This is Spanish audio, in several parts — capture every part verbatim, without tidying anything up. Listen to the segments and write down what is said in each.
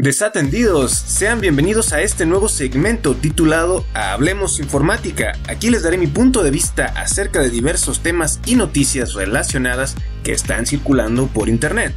Desatendidos, sean bienvenidos a este nuevo segmento titulado Hablemos Informática. Aquí les daré mi punto de vista acerca de diversos temas y noticias relacionadas que están circulando por internet.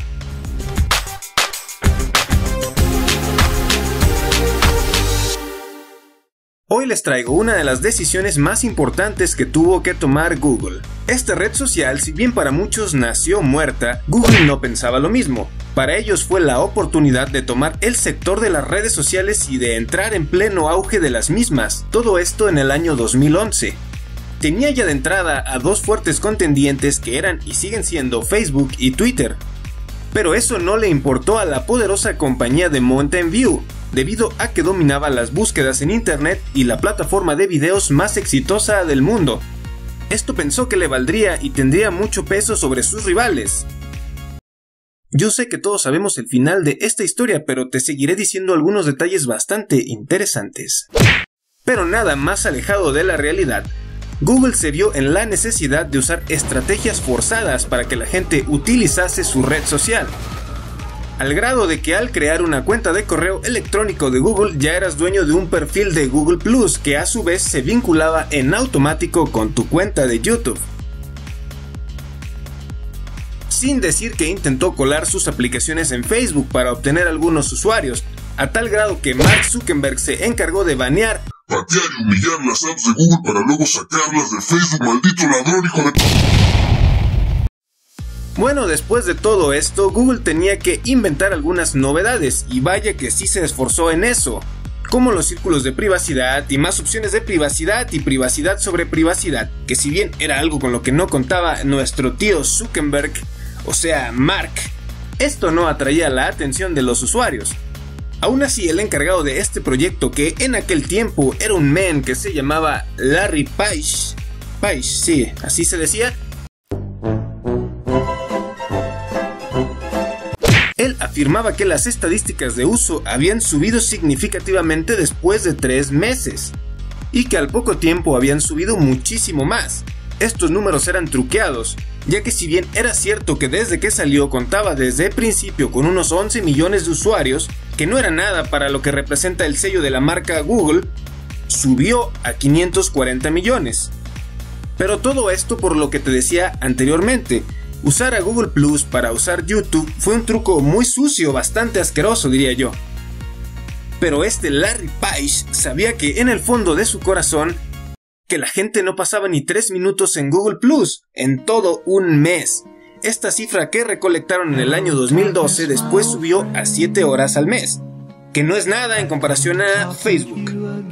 Hoy les traigo una de las decisiones más importantes que tuvo que tomar Google. Esta red social, si bien para muchos nació muerta, Google no pensaba lo mismo. Para ellos fue la oportunidad de tomar el sector de las redes sociales y de entrar en pleno auge de las mismas, todo esto en el año dos mil once. Tenía ya de entrada a dos fuertes contendientes que eran y siguen siendo Facebook y Twitter. Pero eso no le importó a la poderosa compañía de Mountain View, debido a que dominaba las búsquedas en internet y la plataforma de videos más exitosa del mundo. Esto pensó que le valdría y tendría mucho peso sobre sus rivales. Yo sé que todos sabemos el final de esta historia, pero te seguiré diciendo algunos detalles bastante interesantes. Pero nada más alejado de la realidad. Google se vio en la necesidad de usar estrategias forzadas para que la gente utilizase su red social. Al grado de que al crear una cuenta de correo electrónico de Google ya eras dueño de un perfil de Google Plus, que a su vez se vinculaba en automático con tu cuenta de YouTube. Sin decir que intentó colar sus aplicaciones en Facebook para obtener algunos usuarios, a tal grado que Mark Zuckerberg se encargó de banear, patear y humillar las apps de Google para luego sacarlas de Facebook, maldito ladrón, hijo de... Bueno, después de todo esto, Google tenía que inventar algunas novedades, y vaya que sí se esforzó en eso, como los círculos de privacidad y más opciones de privacidad y privacidad sobre privacidad, que si bien era algo con lo que no contaba nuestro tío Zuckerberg, o sea, Mark, esto no atraía la atención de los usuarios. Aún así, el encargado de este proyecto, que en aquel tiempo era un men que se llamaba Larry Page, Page, sí, así se decía, él afirmaba que las estadísticas de uso habían subido significativamente después de tres meses, y que al poco tiempo habían subido muchísimo más. Estos números eran truqueados, ya que si bien era cierto que desde que salió contaba desde el principio con unos once millones de usuarios, que no era nada para lo que representa el sello de la marca Google, subió a quinientos cuarenta millones. Pero todo esto por lo que te decía anteriormente. Usar a Google Plus para usar YouTube fue un truco muy sucio, bastante asqueroso diría yo. Pero este Larry Page sabía que en el fondo de su corazón, que la gente no pasaba ni tres minutos en Google Plus en todo un mes. Esta cifra que recolectaron en el año dos mil doce después subió a siete horas al mes, que no es nada en comparación a Facebook.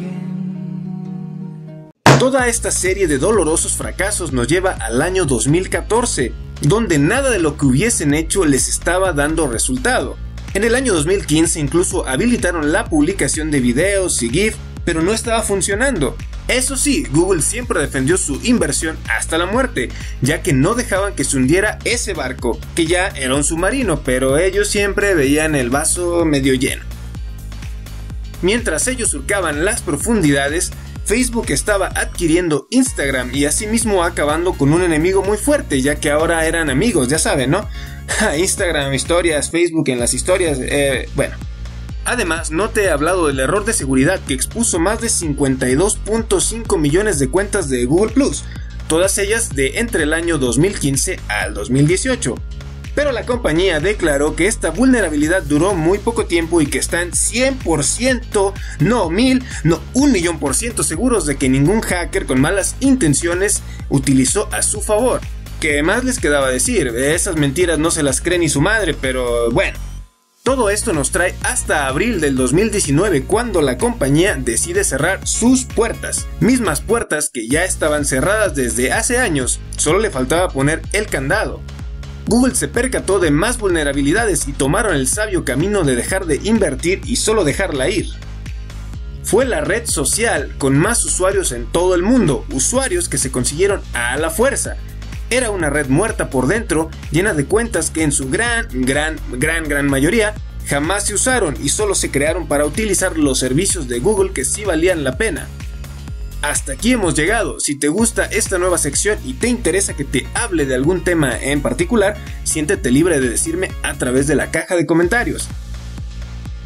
Toda esta serie de dolorosos fracasos nos lleva al año dos mil catorce, donde nada de lo que hubiesen hecho les estaba dando resultado. En el año dos mil quince incluso habilitaron la publicación de videos y GIF, pero no estaba funcionando. Eso sí, Google siempre defendió su inversión hasta la muerte, ya que no dejaban que se hundiera ese barco, que ya era un submarino, pero ellos siempre veían el vaso medio lleno. Mientras ellos surcaban las profundidades, Facebook estaba adquiriendo Instagram y asimismo acabando con un enemigo muy fuerte, ya que ahora eran amigos, ya saben, ¿no? Instagram, historias, Facebook en las historias, eh, bueno. Además, no te he hablado del error de seguridad que expuso más de cincuenta y dos punto cinco millones de cuentas de Google Plus, todas ellas de entre el año dos mil quince al dos mil dieciocho. Pero la compañía declaró que esta vulnerabilidad duró muy poco tiempo y que están cien por ciento, no mil, no un millón por ciento seguros de que ningún hacker con malas intenciones utilizó a su favor. ¿Qué más les quedaba decir? Esas mentiras no se las cree ni su madre, pero bueno. Todo esto nos trae hasta abril del dos mil diecinueve, cuando la compañía decide cerrar sus puertas. Mismas puertas que ya estaban cerradas desde hace años, solo le faltaba poner el candado. Google se percató de más vulnerabilidades y tomaron el sabio camino de dejar de invertir y solo dejarla ir. Fue la red social con más usuarios en todo el mundo, usuarios que se consiguieron a la fuerza. Era una red muerta por dentro, llena de cuentas que en su gran, gran, gran, gran mayoría jamás se usaron y solo se crearon para utilizar los servicios de Google que sí valían la pena. Hasta aquí hemos llegado. Si te gusta esta nueva sección y te interesa que te hable de algún tema en particular, siéntete libre de decirme a través de la caja de comentarios.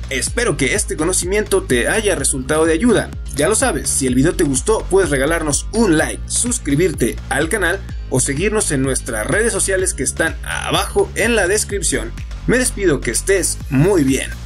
Espero que este conocimiento te haya resultado de ayuda. Ya lo sabes, si el video te gustó puedes regalarnos un like, suscribirte al canal o seguirnos en nuestras redes sociales que están abajo en la descripción. Me despido, que estés muy bien.